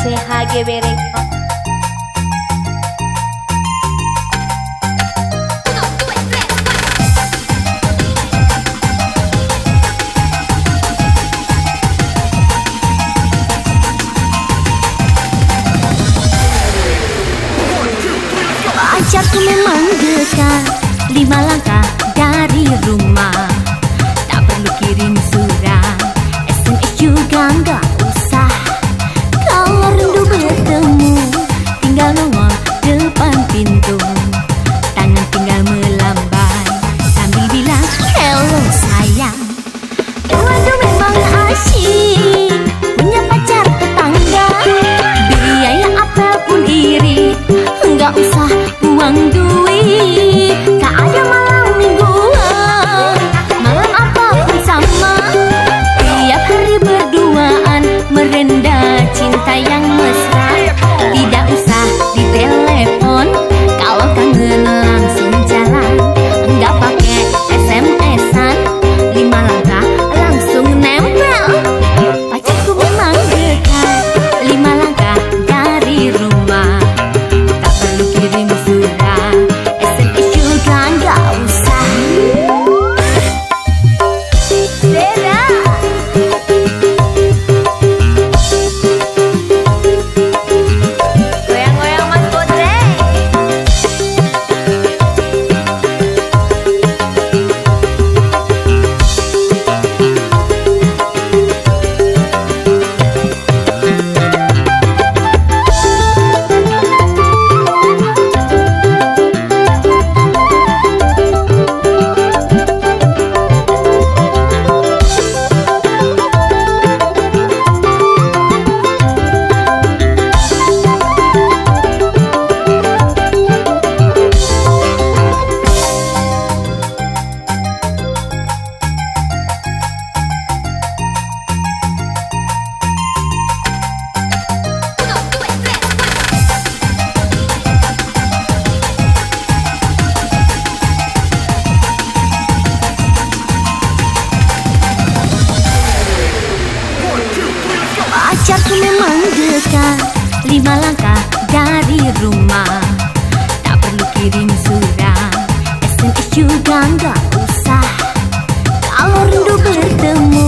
CHGB Record. Pacarku memang dekat, 5 langkah dari rumah. Tak perlu kirim surat, SMS juga nggak usah. Kalau rindu bertemu, tinggal nongol depan pintu. Tangan tinggal melambai sambil bilang hello sayang. Waduh memang asyik punya pacar tetangga. Biaya apel pun irit, nggak usah buang duit. Tak ada malam mingguan, malam apapun sama. Tiap hari berduaan, merendah cinta yang mesra. Tidak usah ditelepon, kalau kangen langsung jalan. Enggak pakai SMS-an, 5 langkah langsung nempel. Pacarku memang dekat, 5 langkah dari rumah. Tak perlu kirim surat, SMS juga nggak usah. Zera. Goyang-goyang Mas Botre. Pacarku memang dekat, 5 langkah dari rumah. Tak perlu kirim surat, SMS juga nggak usah. Kalau rindu bertemu,